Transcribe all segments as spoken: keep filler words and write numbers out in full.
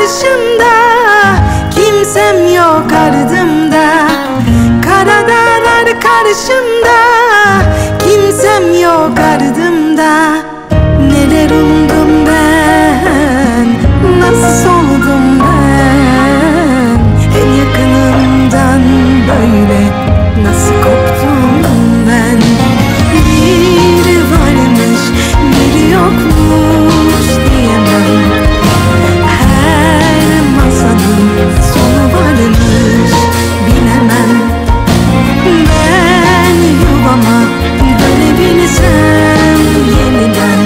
karşımda, kimsem yok ardımda. Kara dağlar karşımda, kimsem yok ardımda. Neler umdum ben, nasıl soldum ben. En yakınımdan böyle nasıl koptum ben. Biri varmış, biri yokmuş diyemem. Her masanın sonu varmış, bilemem. Ben yuvama dönebilsem yeniden,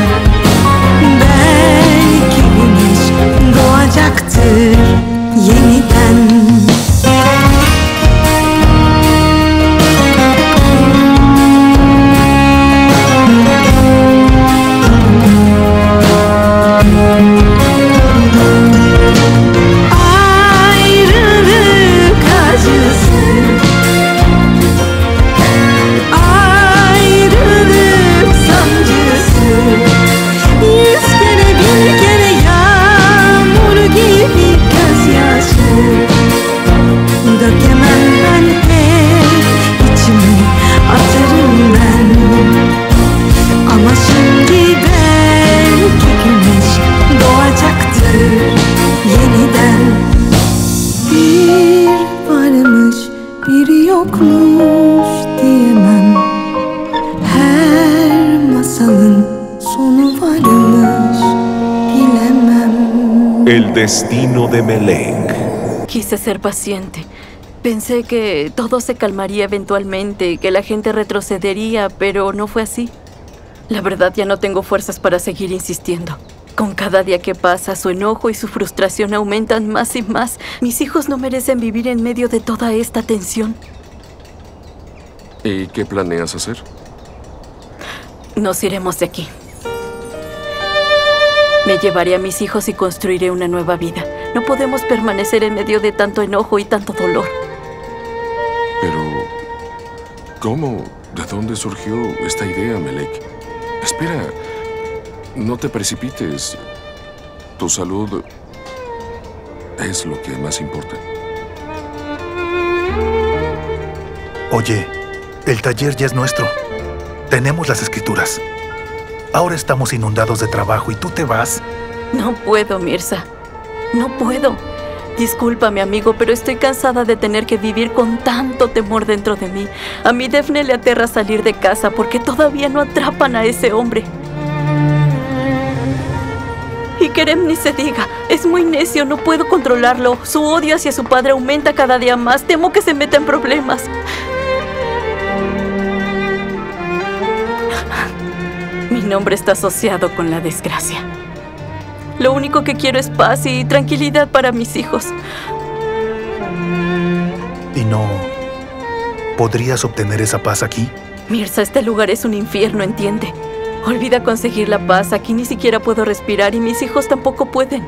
belki güneş doğacaktır yeniden. El destino de Melek. Quise ser paciente. Pensé que todo se calmaría eventualmente, que la gente retrocedería, pero no fue así. La verdad, ya no tengo fuerzas para seguir insistiendo. Con cada día que pasa, su enojo y su frustración aumentan más y más. Mis hijos no merecen vivir en medio de toda esta tensión. ¿Y qué planeas hacer? Nos iremos de aquí. Me llevaré a mis hijos y construiré una nueva vida. No podemos permanecer en medio de tanto enojo y tanto dolor. Pero, ¿cómo? ¿De dónde surgió esta idea, Melek? Espera, no te precipites. Tu salud es lo que más importa. Oye, el taller ya es nuestro. Tenemos las escrituras. Ahora estamos inundados de trabajo y tú te vas. No puedo, Mirza. No puedo. Discúlpame, amigo, pero estoy cansada de tener que vivir con tanto temor dentro de mí. A mi Defne le aterra salir de casa porque todavía no atrapan a ese hombre. Y Kerem ni se diga. Es muy necio, no puedo controlarlo. Su odio hacia su padre aumenta cada día más. Temo que se meta en problemas. Mi nombre está asociado con la desgracia. Lo único que quiero es paz y tranquilidad para mis hijos. ¿Y no podrías obtener esa paz aquí? Mirza, este lugar es un infierno, ¿entiende? Olvida conseguir la paz. Aquí ni siquiera puedo respirar y mis hijos tampoco pueden.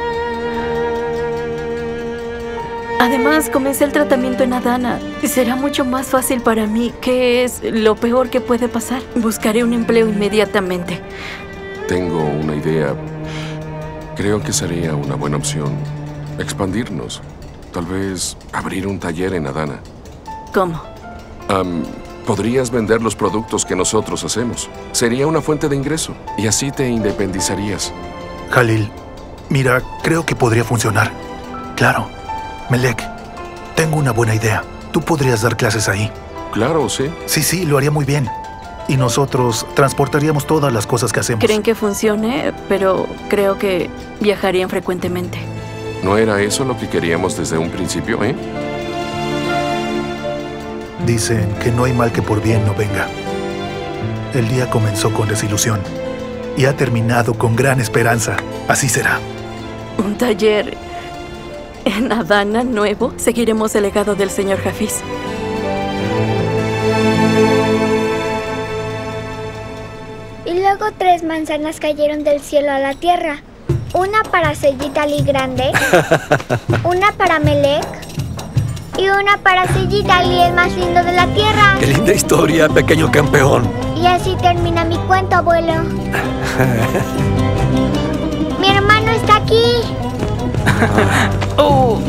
Además, comencé el tratamiento en Adana. Será mucho más fácil para mí. ¿Qué es lo peor que puede pasar? Buscaré un empleo inmediatamente. Tengo una idea. Creo que sería una buena opción expandirnos. Tal vez abrir un taller en Adana. ¿Cómo? Um, podrías vender los productos que nosotros hacemos. Sería una fuente de ingreso. Y así te independizarías. Jalil, mira, creo que podría funcionar. Claro. Melek, tengo una buena idea. Tú podrías dar clases ahí. Claro, sí. Sí, sí, lo haría muy bien. Y nosotros transportaríamos todas las cosas que hacemos. Creen que funcione, pero creo que viajarían frecuentemente. ¿No era eso lo que queríamos desde un principio, eh? Dicen que no hay mal que por bien no venga. El día comenzó con desilusión y ha terminado con gran esperanza. Así será. Un taller en Adana nuevo. Seguiremos el legado del señor Hafiz. Y luego tres manzanas cayeron del cielo a la tierra. Una para Sayyid Ali Grande, una para Melek y una para Sayyid Ali, el más lindo de la tierra. ¡Qué linda historia, pequeño campeón! Y así termina mi cuento, abuelo. Mi hermano está aquí. Oh.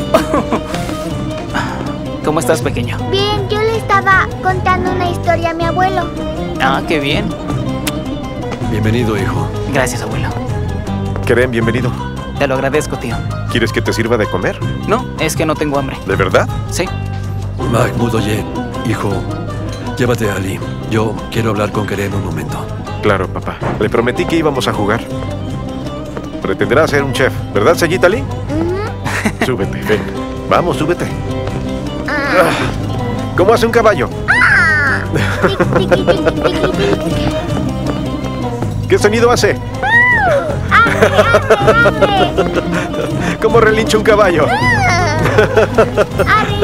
¿Cómo estás, pequeño? Bien, yo le estaba contando una historia a mi abuelo. Ah, qué bien. Bienvenido, hijo. Gracias, abuelo. Kerem, bienvenido. Te lo agradezco, tío. ¿Quieres que te sirva de comer? No, es que no tengo hambre. ¿De verdad? Sí. Mahmoud, oye, hijo, llévate a Ali. Yo quiero hablar con Kerem un momento. Claro, papá. Le prometí que íbamos a jugar. Pretenderá ser un chef, ¿verdad, Sayyid Ali? Ujú. Súbete, ven. Vamos, súbete. Ah. ¿Cómo hace un caballo? Ah. Tiqui, tiqui, tiqui, tiqui, tiqui. ¿Qué sonido hace? Arre, arre, arre. ¿Cómo relincha un caballo? Arre,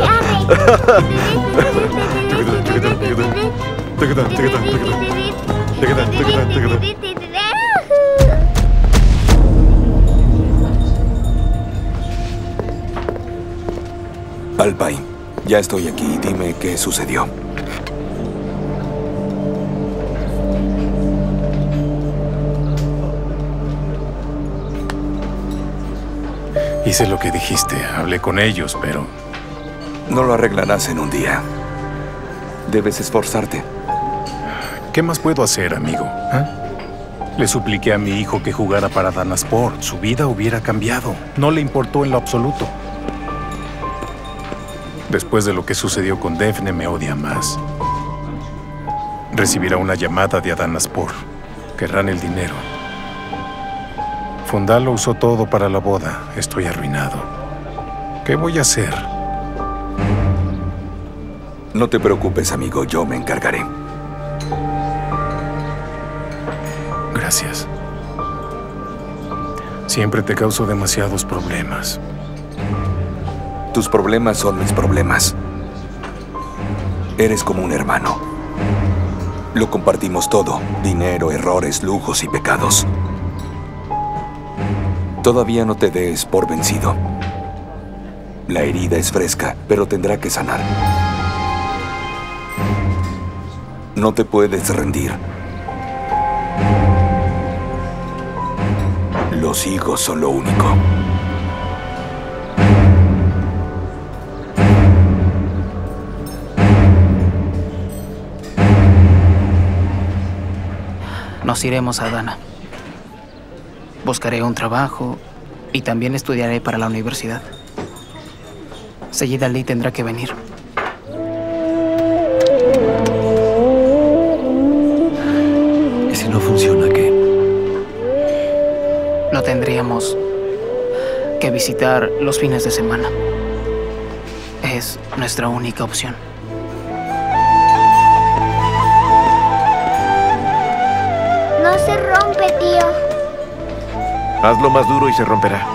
Alpay, ya estoy aquí. Dime qué sucedió. Hice lo que dijiste, hablé con ellos, pero... No lo arreglarás en un día. Debes esforzarte. ¿Qué más puedo hacer, amigo? ¿Ah? Le supliqué a mi hijo que jugara para Danaspor. Su vida hubiera cambiado. No le importó en lo absoluto. Después de lo que sucedió con Defne, me odia más. Recibirá una llamada de Adanaspor. Querrán el dinero. Fundal lo usó todo para la boda. Estoy arruinado. ¿Qué voy a hacer? No te preocupes, amigo. Yo me encargaré. Gracias. Siempre te causo demasiados problemas. Tus problemas son mis problemas. Eres como un hermano. Lo compartimos todo. Dinero, errores, lujos y pecados. Todavía no te des por vencido. La herida es fresca, pero tendrá que sanar. No te puedes rendir. Los hijos son lo único. Nos iremos a Dana. Buscaré un trabajo y también estudiaré para la universidad. Sayyid Ali tendrá que venir. ¿Y si no funciona qué? Lo tendríamos que visitar los fines de semana. Es nuestra única opción. No se rompe, tío. Hazlo más duro y se romperá.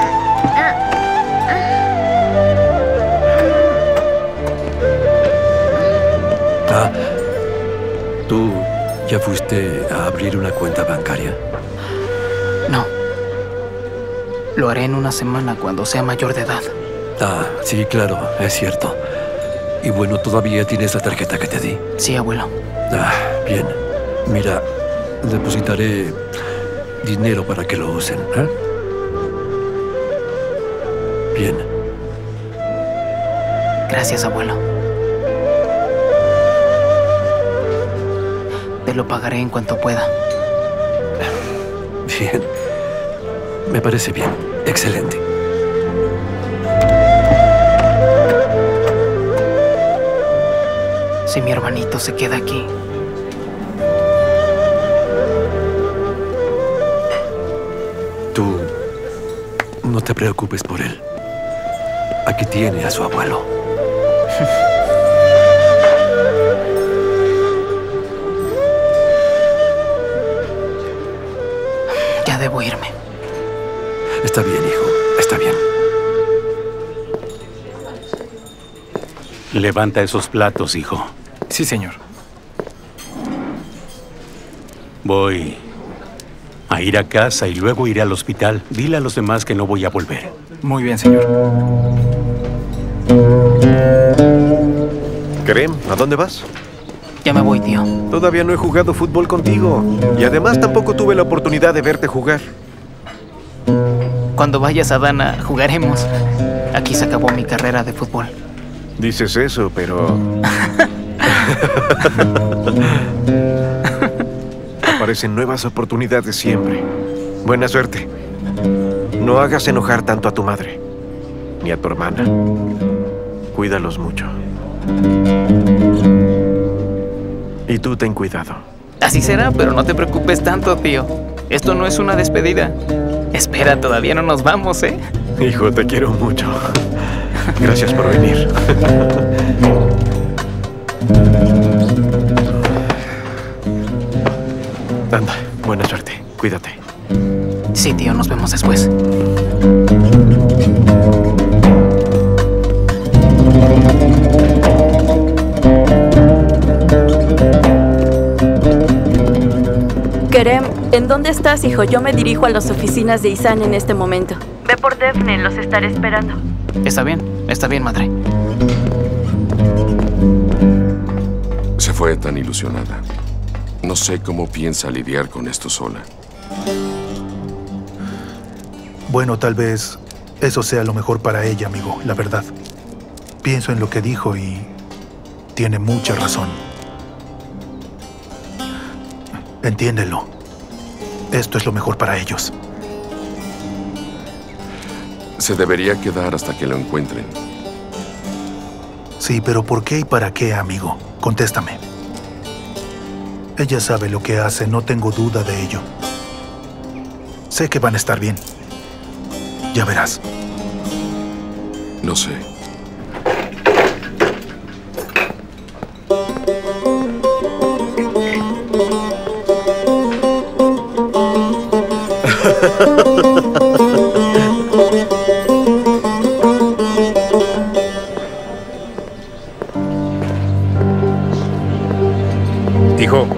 Ah, ¿tú ya fuiste a abrir una cuenta bancaria? No. Lo haré en una semana cuando sea mayor de edad. Ah, sí, claro, es cierto. Y bueno, ¿todavía tienes la tarjeta que te di? Sí, abuelo. Ah, bien. Mira, depositaré dinero para que lo usen, ¿eh? Bien. Gracias, abuelo. Te lo pagaré en cuanto pueda. Bien. Me parece bien. Excelente. Si mi hermanito se queda aquí, tú no te preocupes por él. Aquí tiene a su abuelo. Ya debo irme. Está bien, hijo. Está bien. Levanta esos platos, hijo. Sí, señor. Voy a ir a casa y luego iré al hospital. Dile a los demás que no voy a volver. Muy bien, señor. Kerem, ¿a dónde vas? Ya me voy, tío. Todavía no he jugado fútbol contigo. Y además tampoco tuve la oportunidad de verte jugar. Cuando vayas a Dana, jugaremos. Aquí se acabó mi carrera de fútbol. Dices eso, pero... aparecen nuevas oportunidades siempre. Buena suerte. No hagas enojar tanto a tu madre, ni a tu hermana. Cuídalos mucho. Y tú ten cuidado. Así será, pero no te preocupes tanto, tío. Esto no es una despedida. Espera, todavía no nos vamos, ¿eh? Hijo, te quiero mucho. Gracias por venir. Anda, buena suerte. Cuídate. Sí, tío, nos vemos después. Kerem, ¿en dónde estás, hijo? Yo me dirijo a las oficinas de Ihsan en este momento. Ve por Defne, los estaré esperando. Está bien, está bien, madre. Se fue tan ilusionada. No sé cómo piensa lidiar con esto sola. Bueno, tal vez eso sea lo mejor para ella, amigo, la verdad. Pienso en lo que dijo y tiene mucha razón. Entiéndelo. Esto es lo mejor para ellos. Se debería quedar hasta que lo encuentren. Sí, pero ¿por qué y para qué, amigo? Contéstame. Ella sabe lo que hace, no tengo duda de ello. Sé que van a estar bien. Ya verás. No sé. Hijo,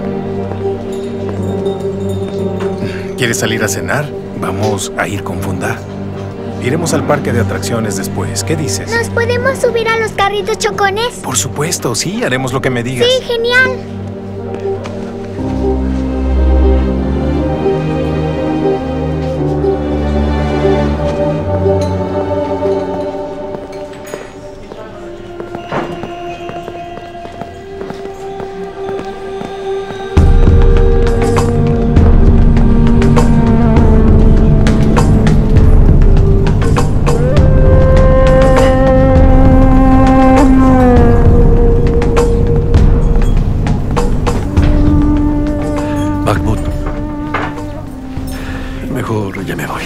¿quieres salir a cenar? Vamos a ir con Funda. Iremos al parque de atracciones después. ¿Qué dices? ¿Nos podemos subir a los carritos chocones? Por supuesto, sí, haremos lo que me digas. Sí, genial. Mejor ya me voy.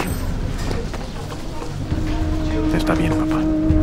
Está bien, papá.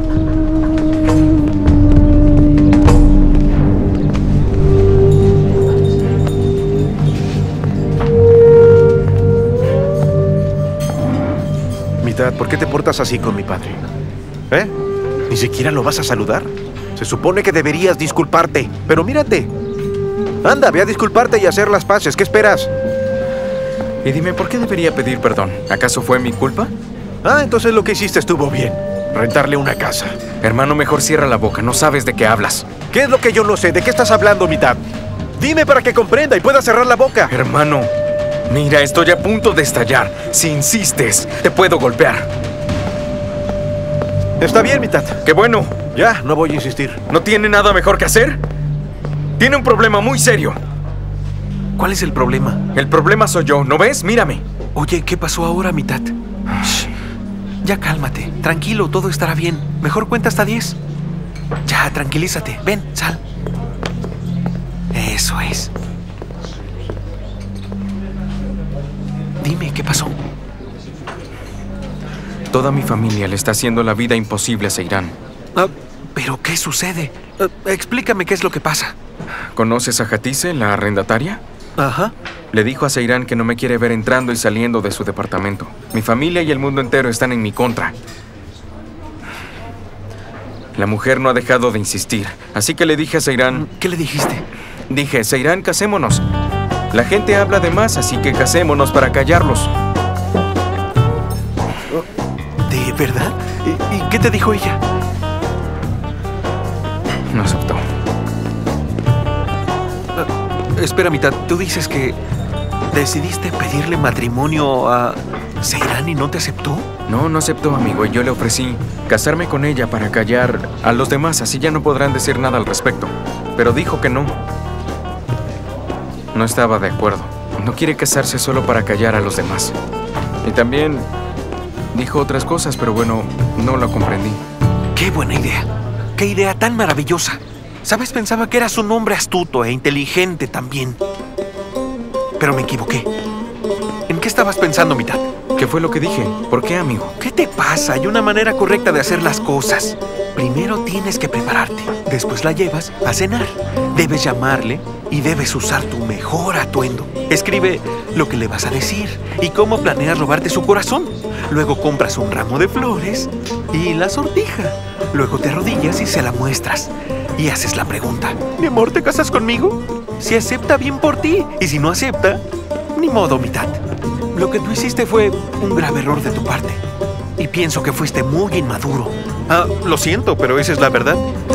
Mitad, ¿por qué te portas así con mi padre? ¿Eh? ¿Ni siquiera lo vas a saludar? Se supone que deberías disculparte, pero mírate. Anda, ve a disculparte y a hacer las paces. ¿Qué esperas? Y dime, ¿por qué debería pedir perdón? ¿Acaso fue mi culpa? Ah, entonces lo que hiciste estuvo bien. Rentarle una casa. Hermano, mejor cierra la boca. No sabes de qué hablas. ¿Qué es lo que yo no sé? ¿De qué estás hablando, Mitad? Dime para que comprenda y pueda cerrar la boca. Hermano, mira, estoy a punto de estallar. Si insistes, te puedo golpear. Está bien, Mitad. ¡Qué bueno! Ya, no voy a insistir. ¿No tiene nada mejor que hacer? Tiene un problema muy serio. ¿Cuál es el problema? El problema soy yo, ¿no ves? Mírame. Oye, ¿qué pasó ahora, Mitad? Shh. Ya cálmate. Tranquilo, todo estará bien. Mejor cuenta hasta diez. Ya, tranquilízate. Ven, sal. Eso es. Dime, ¿qué pasó? Toda mi familia le está haciendo la vida imposible a Seirán. Ah, ¿pero qué sucede? Ah, explícame qué es lo que pasa. ¿Conoces a Hatice, la arrendataria? Ajá. Le dijo a Seirán que no me quiere ver entrando y saliendo de su departamento. Mi familia y el mundo entero están en mi contra. La mujer no ha dejado de insistir, así que le dije a Seirán... ¿Qué le dijiste? Dije, Seirán, casémonos. La gente habla de más, así que casémonos para callarlos. ¿De verdad? ¿Y, y qué te dijo ella? No aceptó. Espera, Mitad, ¿tú dices que decidiste pedirle matrimonio a Seirán y no te aceptó? No, no aceptó, amigo, y yo le ofrecí casarme con ella para callar a los demás, así ya no podrán decir nada al respecto. Pero dijo que no. No estaba de acuerdo. No quiere casarse solo para callar a los demás. Y también dijo otras cosas, pero bueno, no lo comprendí. ¡Qué buena idea! ¡Qué idea tan maravillosa! ¿Sabes? Pensaba que eras un hombre astuto e inteligente también. Pero me equivoqué. ¿En qué estabas pensando, mitad? ¿Qué fue lo que dije? ¿Por qué, amigo? ¿Qué te pasa? Hay una manera correcta de hacer las cosas. Primero tienes que prepararte. Después la llevas a cenar. Debes llamarle y debes usar tu mejor atuendo. Escribe lo que le vas a decir y cómo planeas robarte su corazón. Luego compras un ramo de flores y la sortija. Luego te arrodillas y se la muestras. Y haces la pregunta: ¿mi amor, te casas conmigo? Si acepta, bien por ti. Y si no acepta, ni modo, mitad. Lo que tú hiciste fue un grave error de tu parte. Y pienso que fuiste muy inmaduro. Ah, lo siento, pero esa es la verdad.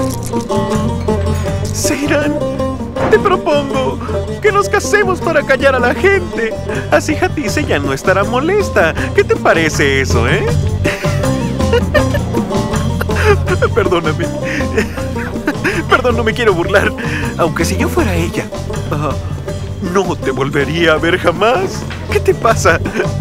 Seiran, te propongo que nos casemos para callar a la gente. Así Hatice ya no estará molesta. ¿Qué te parece eso, eh? Perdóname. Perdón, no me quiero burlar. Aunque si yo fuera ella, uh, no te volvería a ver jamás. ¿Qué te pasa?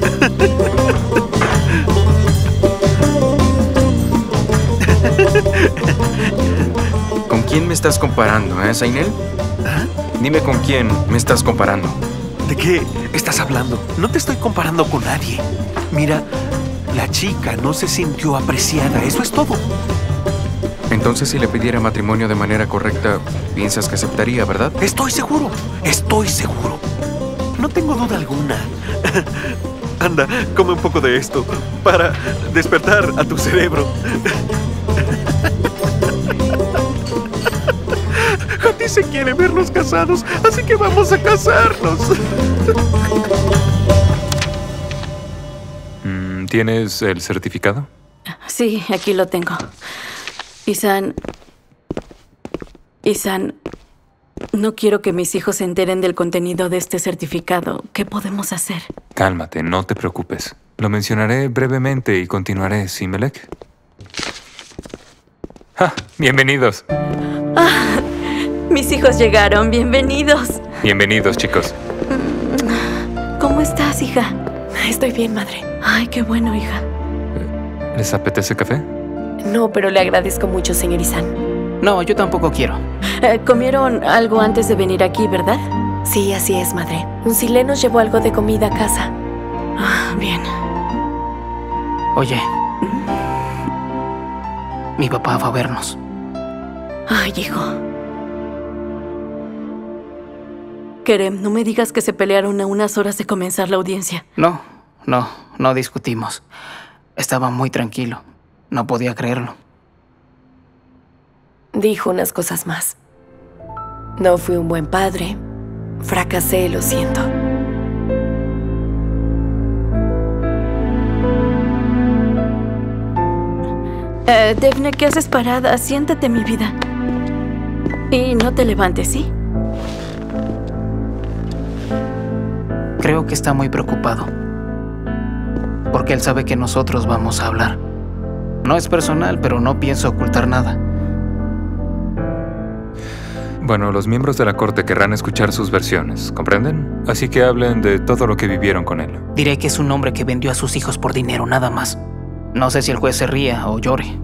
¿Con quién me estás comparando, eh, Zainel? ¿Ah? Dime con quién me estás comparando. ¿De qué estás hablando? No te estoy comparando con nadie. Mira, la chica no se sintió apreciada. Eso es todo. Entonces, si le pidiera matrimonio de manera correcta, piensas que aceptaría, ¿verdad? Estoy seguro. Estoy seguro. No tengo duda alguna. Anda, come un poco de esto para despertar a tu cerebro. Hatice quiere vernos casados, así que vamos a casarnos. ¿Tienes el certificado? Sí, aquí lo tengo. Isan... Isan... No quiero que mis hijos se enteren del contenido de este certificado. ¿Qué podemos hacer? Cálmate, no te preocupes. Lo mencionaré brevemente y continuaré, ¿sí, Melek? ¡Ah! ¡Bienvenidos! Ah, mis hijos llegaron. ¡Bienvenidos! Bienvenidos, chicos. ¿Cómo estás, hija? Estoy bien, madre. Ay, qué bueno, hija. ¿Les apetece café? No, pero le agradezco mucho, señor Isan. No, yo tampoco quiero. Eh, ¿Comieron algo antes de venir aquí, verdad? Sí, así es, madre. Un silé nos llevó algo de comida a casa. Ah, bien. Oye. Mi papá va a vernos. Ay, hijo. Kerem, no me digas que se pelearon a unas horas de comenzar la audiencia. No, no, no discutimos. Estaba muy tranquilo. No podía creerlo. Dijo unas cosas más. No fui un buen padre. Fracasé, lo siento. Eh, Defne, ¿qué haces parada? Siéntate, mi vida. Y no te levantes, ¿sí? Creo que está muy preocupado. Porque él sabe que nosotros vamos a hablar. No es personal, pero no pienso ocultar nada. Bueno, los miembros de la corte querrán escuchar sus versiones, ¿comprenden? Así que hablen de todo lo que vivieron con él. Diré que es un hombre que vendió a sus hijos por dinero, nada más. No sé si el juez se ría o llore.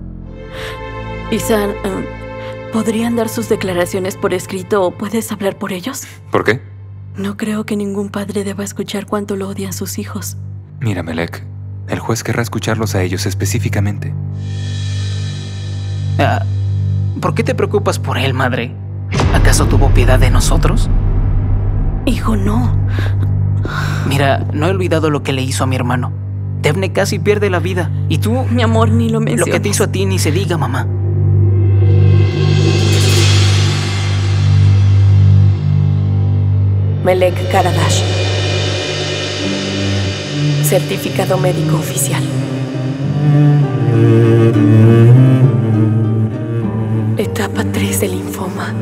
Isan, um, ¿podrían dar sus declaraciones por escrito o puedes hablar por ellos? ¿Por qué? No creo que ningún padre deba escuchar cuánto lo odian sus hijos. Mira, Melek, el juez querrá escucharlos a ellos específicamente. Ah, ¿por qué te preocupas por él, madre? ¿Acaso tuvo piedad de nosotros? Hijo, no. Mira, no he olvidado lo que le hizo a mi hermano. Defne casi pierde la vida. Y tú... Mi amor, ni lo menciones. Lo que te hizo a ti ni se diga, mamá. Melek Karadash. Certificado médico oficial. Etapa tres de linfoma.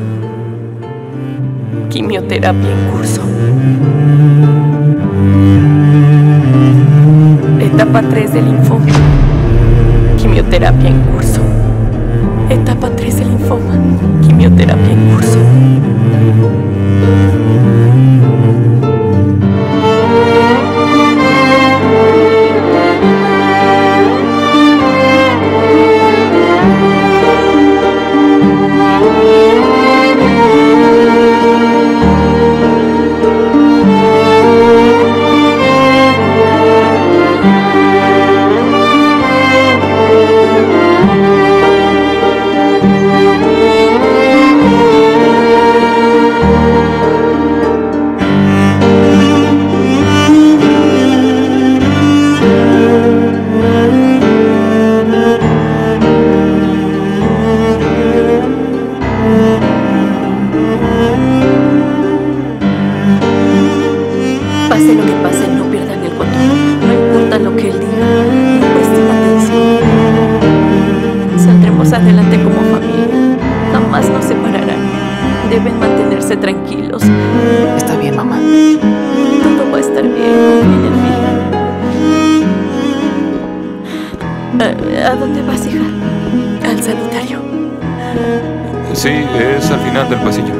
Quimioterapia en curso. Etapa tres del linfoma. Quimioterapia en curso. Etapa tres del linfoma. Quimioterapia en curso. Pase lo que pase, no pierdan el control. No importa lo que él diga, no presten atención. Saldremos adelante como familia. Jamás nos separarán. Deben mantenerse tranquilos. Está bien, mamá. Todo va a estar bien, confíen en mí. ¿A, ¿A dónde vas, hija? Al sanitario. Sí, es al final del pasillo.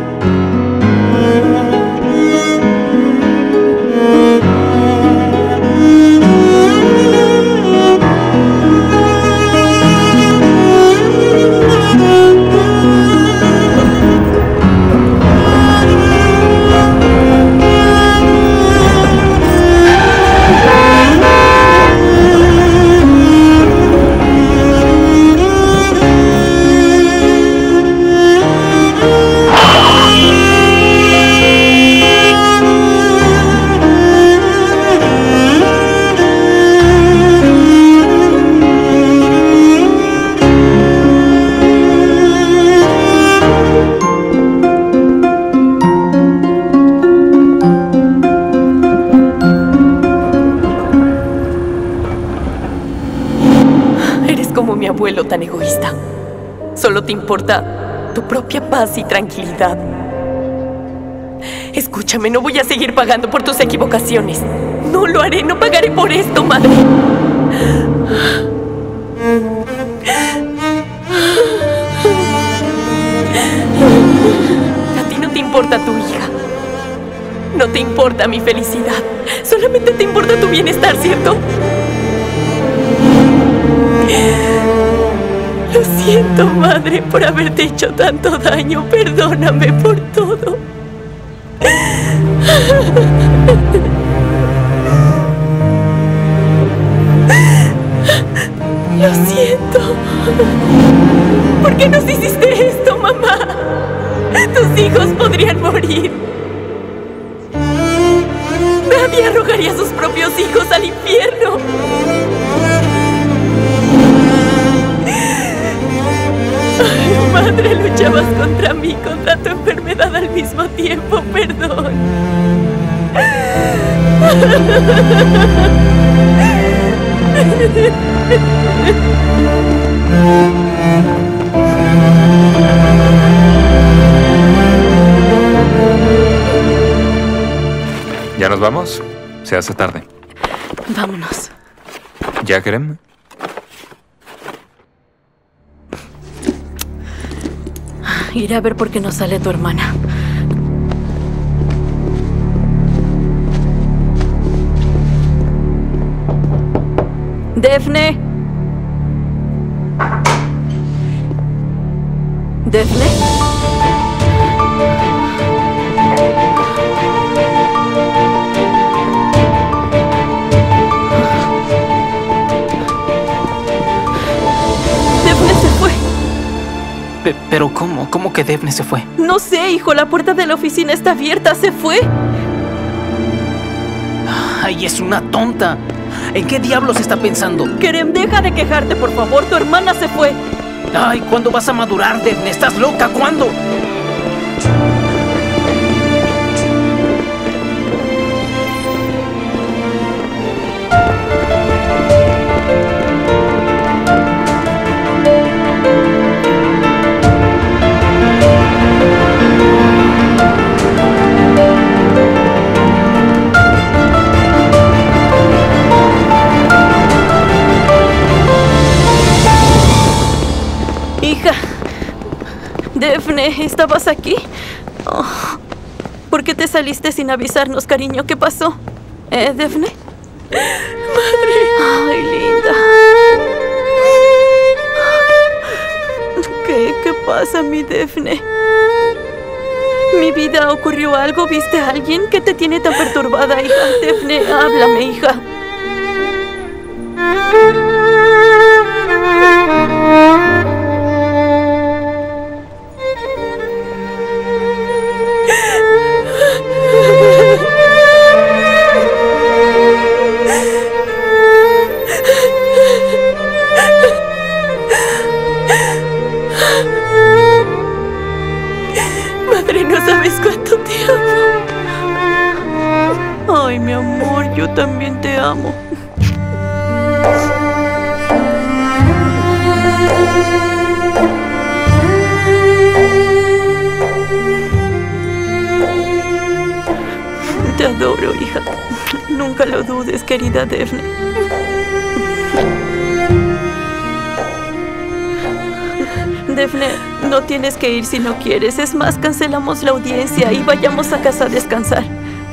Como mi abuelo tan egoísta. Solo te importa tu propia paz y tranquilidad. Escúchame, no voy a seguir pagando por tus equivocaciones. No lo haré, no pagaré por esto, madre. A ti no te importa tu hija. No te importa mi felicidad. Solamente te importa tu bienestar, ¿cierto? Lo siento, madre, por haberte hecho tanto daño. Perdóname por todo. Lo siento. ¿Por qué nos hiciste esto, mamá? Tus hijos podrían morir. Nadie arrojaría a sus propios hijos al infierno. Ay, madre, luchabas contra mí, contra tu enfermedad al mismo tiempo. Perdón. ¿Ya nos vamos? Se hace tarde. Vámonos. ¿Ya, Kerem? Iré a ver por qué no sale tu hermana. ¡Defne! ¿Defne? Defne se fue. Pe- ¿Pero cómo? ¿Cómo que Defne se fue? No sé, hijo. La puerta de la oficina está abierta. Se fue. ¡Ay, es una tonta! ¿En qué diablos está pensando? Kerem, deja de quejarte, por favor. Tu hermana se fue. ¡Ay, ¿cuándo vas a madurar, Defne? ¿Estás loca? ¿Cuándo? ¿Estabas aquí? Oh, ¿por qué te saliste sin avisarnos, cariño? ¿Qué pasó? ¿Eh, Daphne? Madre. Ay, linda. ¿Qué? ¿Qué pasa, mi Daphne? Mi vida, ¿ocurrió algo? ¿Viste a alguien? ¿Qué te tiene tan perturbada, hija? Daphne, háblame, hija. Madre, no sabes cuánto te amo. Ay, mi amor, yo también te amo. Te adoro, hija. Nunca lo dudes, querida Daphne. Daphne, no tienes que ir si no quieres. Es más, cancelamos la audiencia y vayamos a casa a descansar.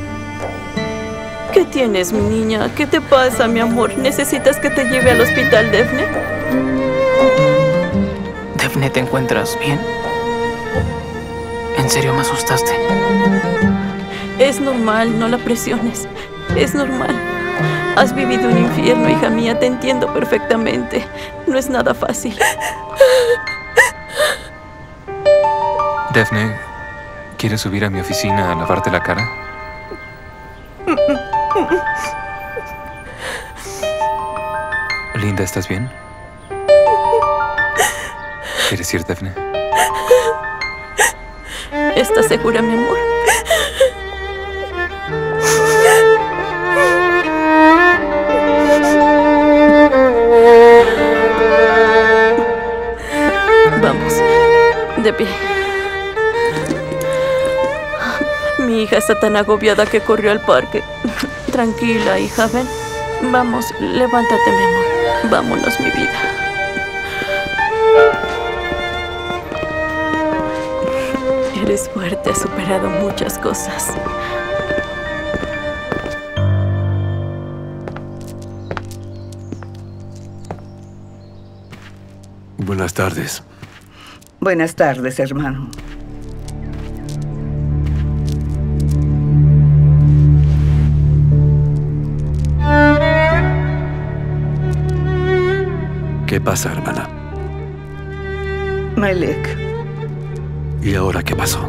¿Qué tienes, mi niña? ¿Qué te pasa, mi amor? ¿Necesitas que te lleve al hospital, Daphne? Daphne, ¿te encuentras bien? ¿En serio me asustaste? Es normal, no la presiones. Es normal. Has vivido un infierno, hija mía. Te entiendo perfectamente. No es nada fácil. Daphne, ¿quieres subir a mi oficina a lavarte la cara? Linda, ¿estás bien? ¿Quieres ir, Daphne? ¿Estás segura, mi amor? Vamos, de pie. Mi hija está tan agobiada que corrió al parque. Tranquila, hija, ven. Vamos, levántate, mi amor. Vámonos, mi vida. Eres fuerte, has superado muchas cosas. Buenas tardes. Buenas tardes, hermano. ¿Qué pasa, hermana? Melek, ¿Y ahora qué pasó?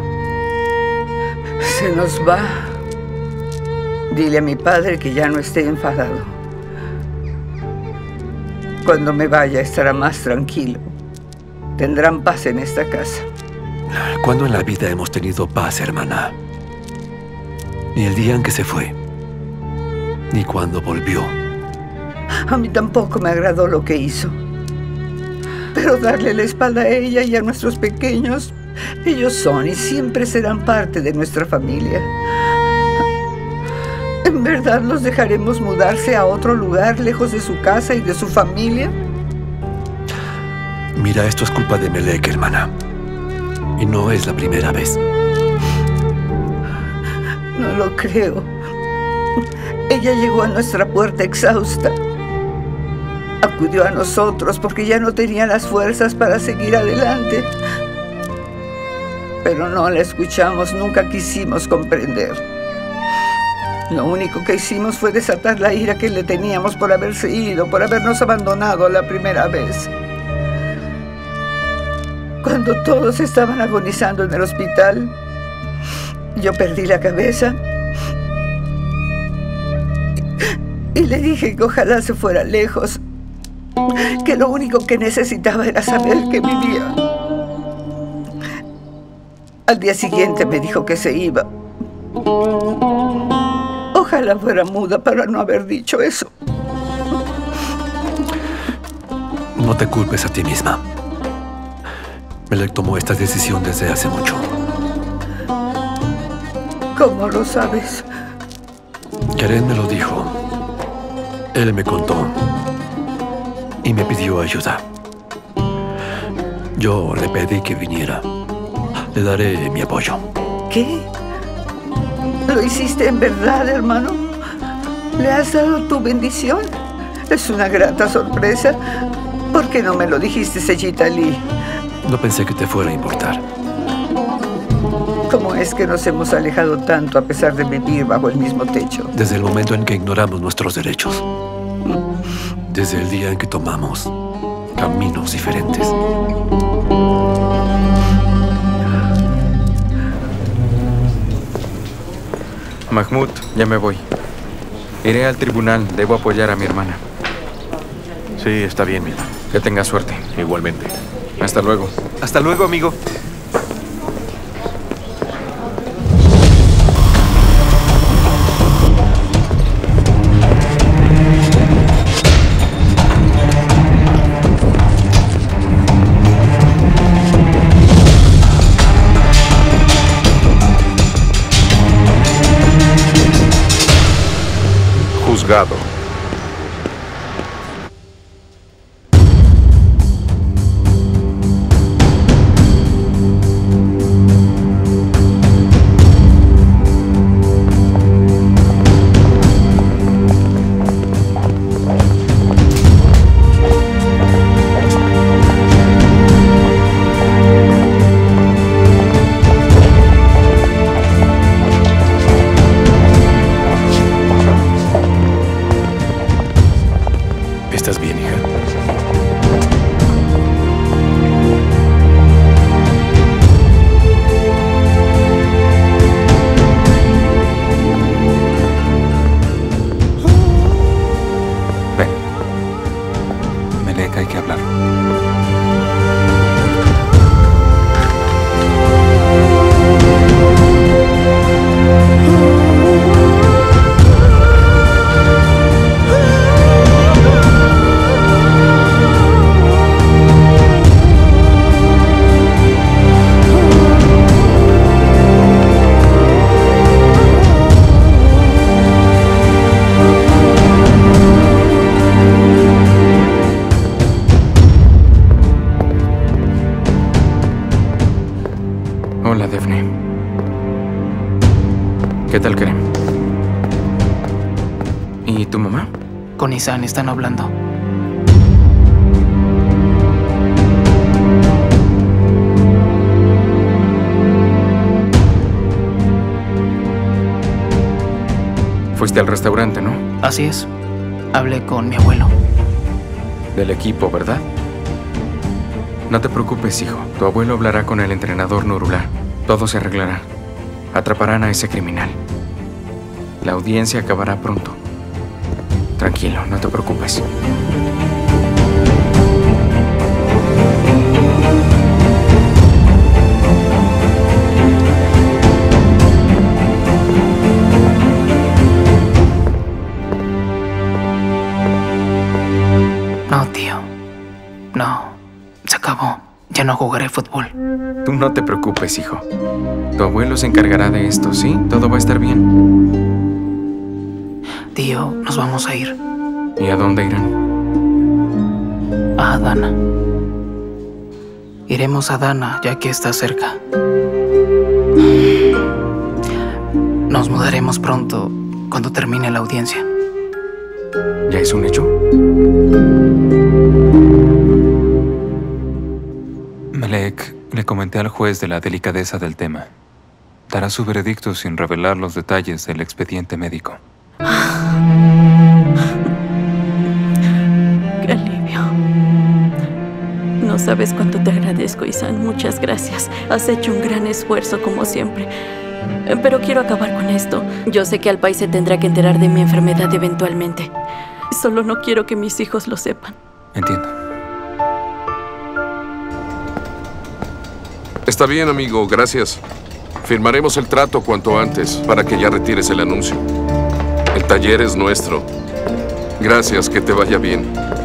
se nos va. Dile a mi padre que ya no esté enfadado. Cuando me vaya estará más tranquilo. Tendrán paz en esta casa. ¿Cuándo en la vida hemos tenido paz, hermana? Ni el día en que se fue, ni cuando volvió. A mí tampoco me agradó lo que hizo. Pero darle la espalda a ella y a nuestros pequeños, ellos son y siempre serán parte de nuestra familia. ¿En verdad los dejaremos mudarse a otro lugar lejos de su casa y de su familia? Mira, esto es culpa de Melek, hermana. Y no es la primera vez. No lo creo. Ella llegó a nuestra puerta exhausta. Acudió a nosotros porque ya no tenía las fuerzas para seguir adelante. Pero no la escuchamos, nunca quisimos comprender. Lo único que hicimos fue desatar la ira que le teníamos por haberse ido, por habernos abandonado la primera vez. Cuando todos estaban agonizando en el hospital, yo perdí la cabeza y le dije que ojalá se fuera lejos, que lo único que necesitaba era saber que vivía. Al día siguiente me dijo que se iba. Ojalá fuera muda para no haber dicho eso. No te culpes a ti misma. Melek tomó esta decisión desde hace mucho. ¿Cómo lo sabes? Karen me lo dijo. Él me contó. Y me pidió ayuda. Yo le pedí que viniera. Le Le daré mi apoyo. ¿Qué? ¿Lo hiciste en verdad, hermano? ¿Le has dado tu bendición? Es una grata sorpresa. ¿Por qué no me lo dijiste, Sellita Lee? No pensé que te fuera a importar. ¿Cómo es que nos hemos alejado tanto a pesar de vivir bajo el mismo techo? Desde el momento en que ignoramos nuestros derechos. Desde el día en que tomamos caminos diferentes. Mahmoud, ya me voy. Iré al tribunal. Debo apoyar a mi hermana. Sí, está bien, mira. Que tenga suerte. Igualmente. Hasta luego. Hasta luego, amigo. Juzgado. ¿Estás bien, hija? Ven. Melek, hay que hablar. Hola, Daphne. ¿Qué tal, Kerem? ¿Y tu mamá? Con Isan están hablando. Fuiste al restaurante, ¿no? Así es. Hablé con mi abuelo. Del equipo, ¿verdad? No te preocupes, hijo. Tu abuelo hablará con el entrenador Nurullah. Todo se arreglará. Atraparán a ese criminal. La audiencia acabará pronto. Tranquilo, no te preocupes. No, tío. No. Se acabó. Ya no jugaré fútbol. Tú no te preocupes, hijo. Tu abuelo se encargará de esto, ¿sí? Todo va a estar bien. Tío, nos vamos a ir. ¿Y a dónde irán? A Adana. Iremos a Adana, ya que está cerca. Nos mudaremos pronto, cuando termine la audiencia. ¿Ya es un hecho? Melek, le comenté al juez de la delicadeza del tema. Dará su veredicto sin revelar los detalles del expediente médico. Qué alivio. No sabes cuánto te agradezco, Isan. Muchas gracias. Has hecho un gran esfuerzo, como siempre. Pero quiero acabar con esto. Yo sé que Alpay se tendrá que enterar de mi enfermedad eventualmente. Solo no quiero que mis hijos lo sepan. Entiendo. Está bien, amigo, gracias. Firmaremos el trato cuanto antes para que ya retires el anuncio. El taller es nuestro. Gracias, que te vaya bien.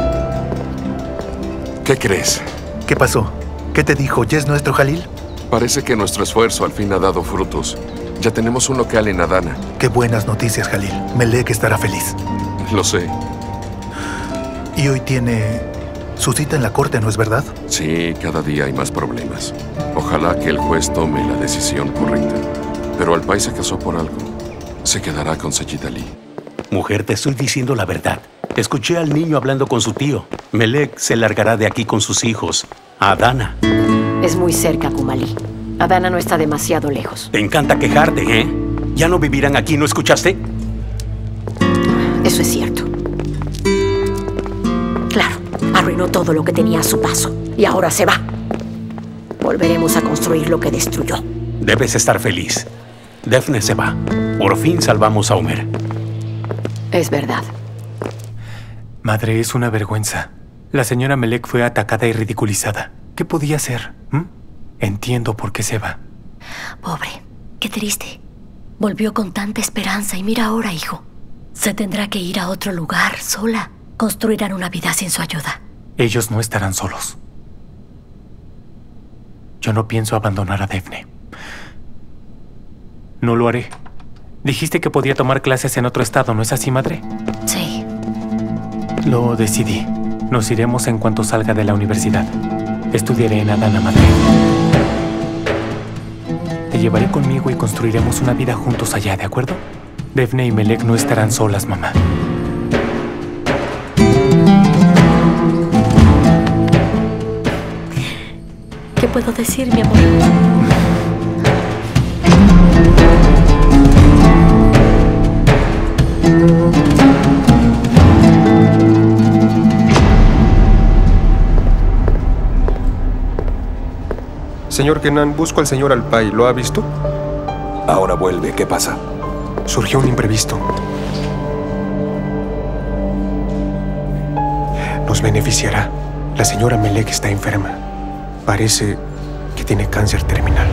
¿Qué crees? ¿Qué pasó? ¿Qué te dijo? ¿Ya es nuestro Jalil? Parece que nuestro esfuerzo al fin ha dado frutos. Ya tenemos un local en Adana. Qué buenas noticias, Jalil. Melek estará feliz. Lo sé. Y hoy tiene Su cita en la corte, ¿no es verdad? Sí, cada día hay más problemas. Ojalá que el juez tome la decisión correcta. Pero Alpay se casó por algo. Se quedará con Sayid Ali. Mujer, te estoy diciendo la verdad. Escuché al niño hablando con su tío. Melek se largará de aquí con sus hijos. A Adana. Es muy cerca, Kumalí. Adana no está demasiado lejos. Te encanta quejarte, ¿eh? Ya no vivirán aquí, ¿no escuchaste? Eso es cierto. Claro, arruinó todo lo que tenía a su paso. Y ahora se va. Volveremos a construir lo que destruyó. Debes estar feliz. Daphne se va. Por fin salvamos a Homer. Es verdad. Madre, es una vergüenza. La señora Melek fue atacada y ridiculizada. ¿Qué podía hacer? ¿Mm? Entiendo por qué se va. Pobre, qué triste. Volvió con tanta esperanza y mira ahora, hijo. Se tendrá que ir a otro lugar, sola. Construirán una vida sin su ayuda. Ellos no estarán solos. Yo no pienso abandonar a Daphne. No lo haré. Dijiste que podía tomar clases en otro estado, ¿no es así, madre? Sí. Lo decidí. Nos iremos en cuanto salga de la universidad. Estudiaré en Adana, madre. Te llevaré conmigo y construiremos una vida juntos allá, ¿de acuerdo? Daphne y Melek no estarán solas, mamá. ¿Qué puedo decir, mi amor? Señor Kenan, busco al señor Alpay. ¿Lo ha visto? Ahora vuelve. ¿Qué pasa? Surgió un imprevisto. Nos beneficiará. La señora Melek está enferma. Parece que tiene cáncer terminal.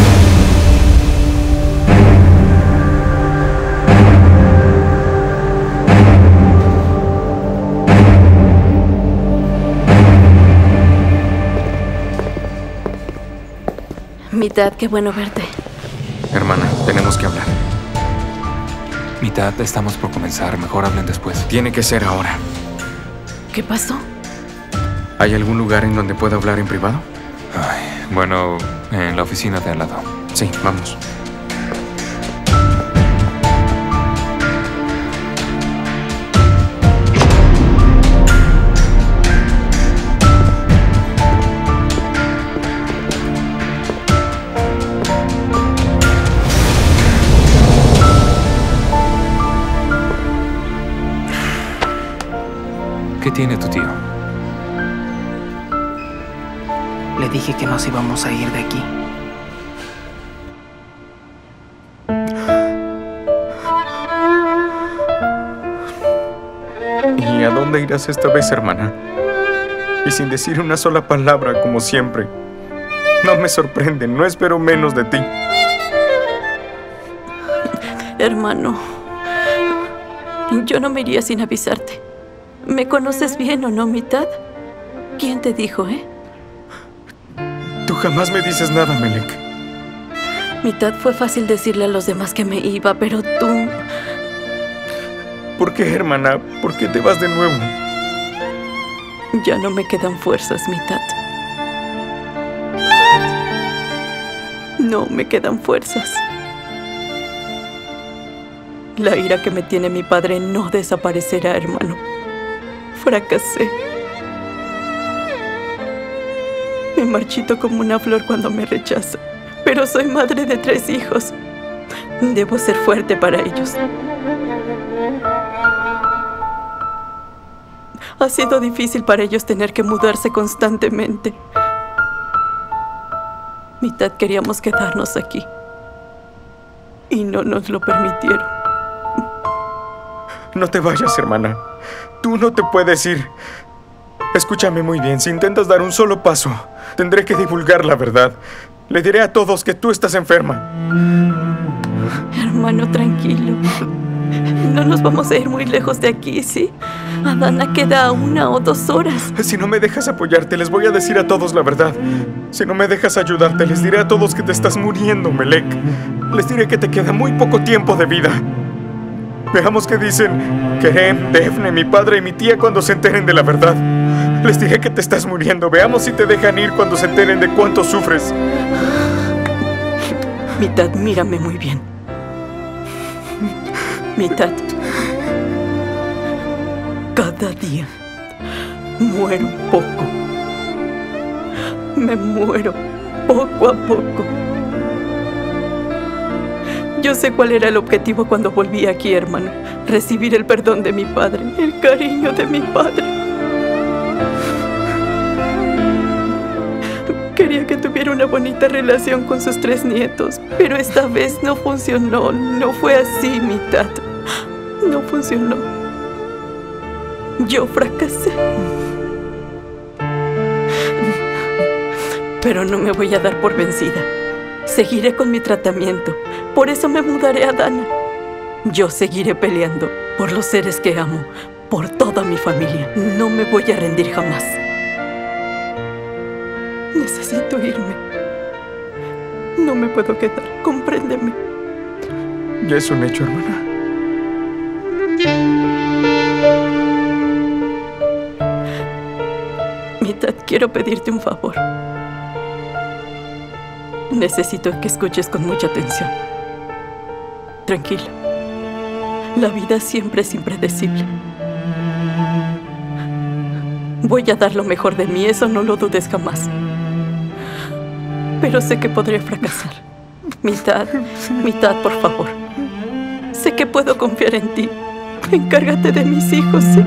Mitad, qué bueno verte. Hermana, tenemos que hablar. Mitad, estamos por comenzar. Mejor hablen después. Tiene que ser ahora. ¿Qué pasó? ¿Hay algún lugar en donde pueda hablar en privado? Ay, bueno, en la oficina de al lado. Sí, vamos. ¿Qué tiene tu tío? Le dije que nos íbamos a ir de aquí. ¿Y a dónde irás esta vez, hermana? Y sin decir una sola palabra, como siempre. No me sorprende, no espero menos de ti. Hermano, yo no me iría sin avisarte. ¿Me conoces bien o no, Mitad? ¿Quién te dijo, eh? Tú jamás me dices nada, Melek. Mitad, fue fácil decirle a los demás que me iba, pero tú... ¿Por qué, hermana? ¿Por qué te vas de nuevo? Ya no me quedan fuerzas, Mitad. No me quedan fuerzas. La ira que me tiene mi padre no desaparecerá, hermano. Fracasé. Me marchito como una flor cuando me rechaza. Pero soy madre de tres hijos. Debo ser fuerte para ellos. Ha sido difícil para ellos tener que mudarse constantemente. Mitad queríamos quedarnos aquí. Y no nos lo permitieron. No te vayas, hermana. Tú no te puedes ir. Escúchame muy bien. Si intentas dar un solo paso, tendré que divulgar la verdad. Le diré a todos que tú estás enferma. Hermano, tranquilo. No nos vamos a ir muy lejos de aquí, ¿sí? Adana queda a una o dos horas. Si no me dejas apoyarte, les voy a decir a todos la verdad. Si no me dejas ayudarte, les diré a todos que te estás muriendo, Melek. Les diré que te queda muy poco tiempo de vida. Veamos qué dicen Kerem, Daphne, mi padre y mi tía cuando se enteren de la verdad. Les diré que te estás muriendo. Veamos si te dejan ir cuando se enteren de cuánto sufres. Mitad, mírame muy bien. Mitad. Cada día muero poco. Me muero poco a poco. Yo sé cuál era el objetivo cuando volví aquí, hermano. Recibir el perdón de mi padre, el cariño de mi padre. Quería que tuviera una bonita relación con sus tres nietos, pero esta vez no funcionó. No fue así, Mitad. No funcionó. Yo fracasé. Pero no me voy a dar por vencida. Seguiré con mi tratamiento. Por eso me mudaré a Dana. Yo seguiré peleando por los seres que amo, por toda mi familia. No me voy a rendir jamás. Necesito irme. No me puedo quedar. Compréndeme. Ya es un hecho, hermana. Mitad, quiero pedirte un favor. Necesito que escuches con mucha atención. Tranquila. La vida siempre es impredecible. Voy a dar lo mejor de mí, eso no lo dudes jamás. Pero sé que podré fracasar. Mitad, Mitad, por favor. Sé que puedo confiar en ti. Encárgate de mis hijos, ¿sí?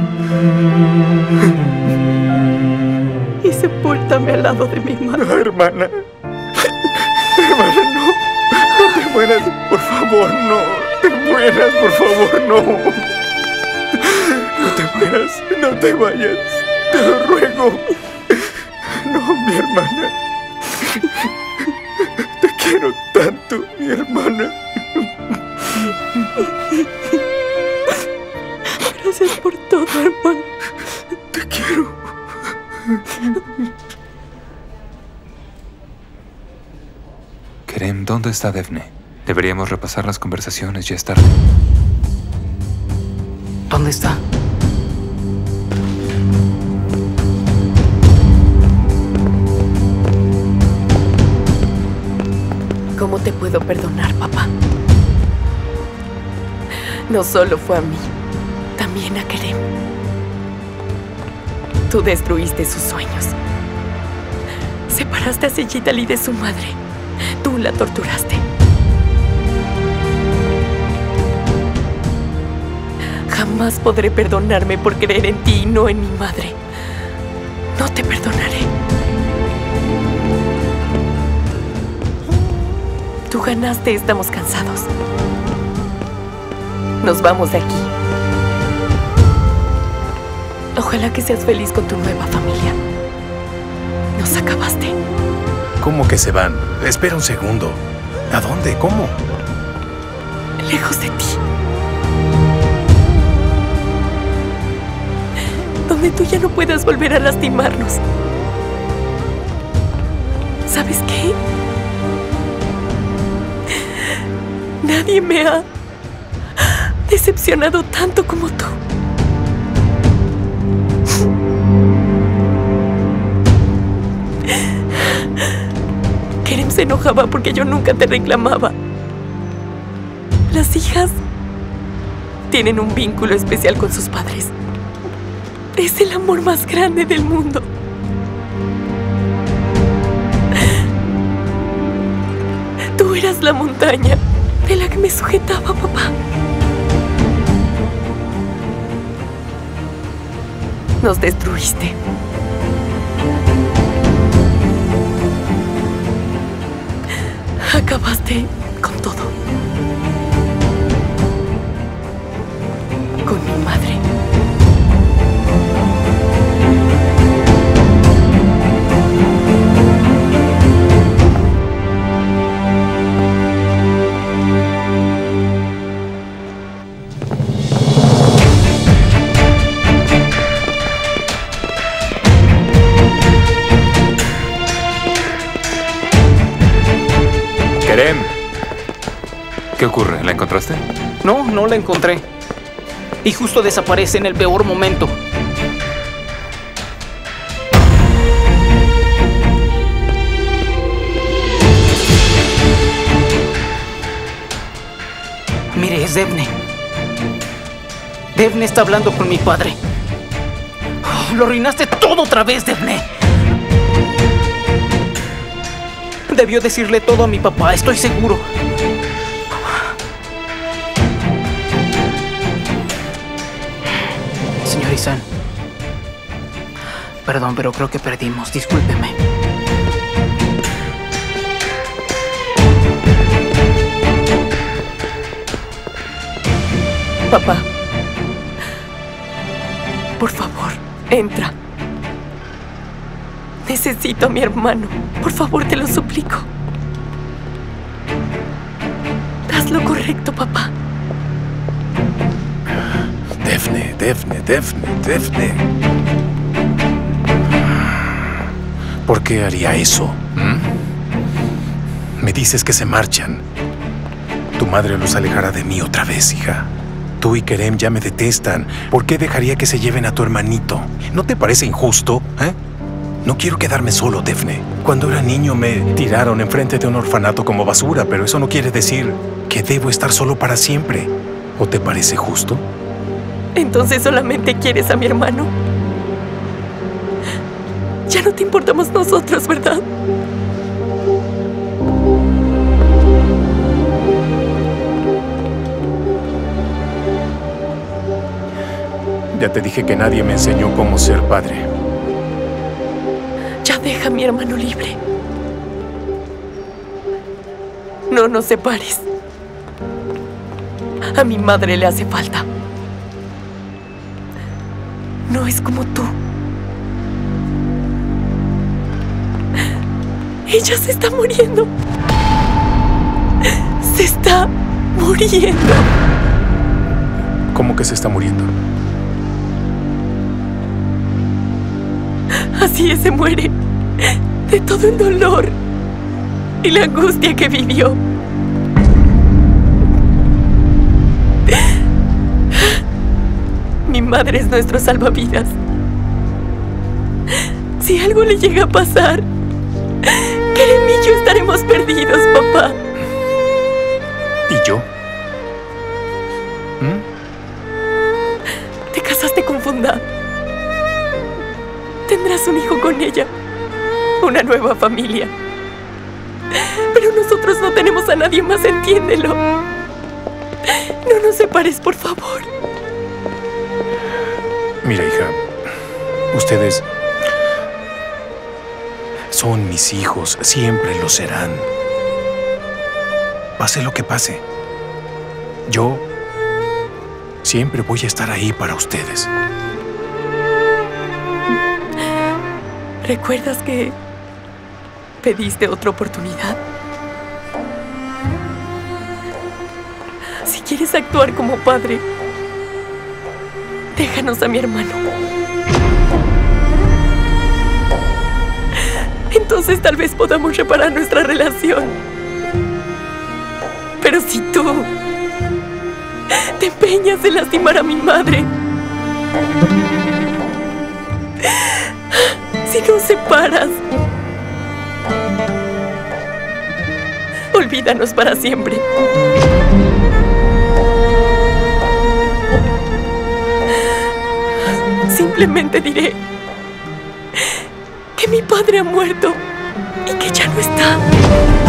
Y sepúltame al lado de mi madre. No, hermana. Hermana, no. No te mueras, por favor, no. Te mueras, por favor, no. No te mueras, no te vayas. Te lo ruego. No, mi hermana. Te quiero tanto, mi hermana. Gracias por todo, hermano. Te quiero. Kerem, ¿dónde está Defne? Deberíamos repasar las conversaciones, ya es tarde. ¿Dónde está? ¿Cómo te puedo perdonar, papá? No solo fue a mí, también a Kerem. Tú destruiste sus sueños. Separaste a Seyitali de su madre. Tú la torturaste. Jamás podré perdonarme por creer en ti y no en mi madre. No te perdonaré. Tú ganaste, estamos cansados. Nos vamos de aquí. Ojalá que seas feliz con tu nueva familia. Nos acabaste. ¿Cómo que se van? Espera un segundo. ¿A dónde? ¿Cómo? Lejos de ti. Donde tú ya no puedas volver a lastimarnos. ¿Sabes qué? Nadie me ha decepcionado tanto como tú. Kerem se enojaba porque yo nunca te reclamaba. Las hijas tienen un vínculo especial con sus padres. Es el amor más grande del mundo. Tú eras la montaña de la que me sujetaba, papá. Nos destruiste. Acabaste con todo. Con mi madre. Kerem. ¿Qué ocurre? ¿La encontraste? No, no la encontré. Y justo desaparece en el peor momento. Mire, es Devne. Devne está hablando con mi padre. Oh, lo arruinaste todo otra vez, Devne. Debió decirle todo a mi papá, estoy seguro. Señor Isan, perdón, pero creo que perdimos. Discúlpeme. Papá, por favor, entra. Necesito a mi hermano. Por favor, te lo suplico. Haz lo correcto, papá. Devne, Devne, Devne, Devne. ¿Por qué haría eso? ¿Mm? Me dices que se marchan. Tu madre los alejará de mí otra vez, hija. Tú y Kerem ya me detestan. ¿Por qué dejaría que se lleven a tu hermanito? ¿No te parece injusto, eh? No quiero quedarme solo, Devne. Cuando era niño me tiraron enfrente de un orfanato como basura, pero eso no quiere decir que debo estar solo para siempre. ¿O te parece justo? ¿Entonces solamente quieres a mi hermano? Ya no te importamos nosotros, ¿verdad? Ya te dije que nadie me enseñó cómo ser padre. Ya deja a mi hermano libre. No nos separes. A mi madre le hace falta. No es como tú. Ella se está muriendo. Se está muriendo. ¿Cómo que se está muriendo? Así es, se muere. De todo el dolor y la angustia que vivió. Mi madre es nuestro salvavidas. Si algo le llega a pasar, Kerem y yo estaremos perdidos, papá. ¿Y yo? ¿Mm? Te casaste con Funda. Tendrás un hijo con ella. Una nueva familia. Pero nosotros no tenemos a nadie más, entiéndelo. No nos separes, por favor. Mira, hija, ustedes son mis hijos, siempre lo serán. Pase lo que pase, yo siempre voy a estar ahí para ustedes. ¿Recuerdas que pediste otra oportunidad? Si quieres actuar como padre, déjanos a mi hermano. Entonces tal vez podamos reparar nuestra relación. Pero si tú te empeñas en lastimar a mi madre, si nos separas, olvídanos para siempre. Simplemente diré que mi padre ha muerto y que ya no está.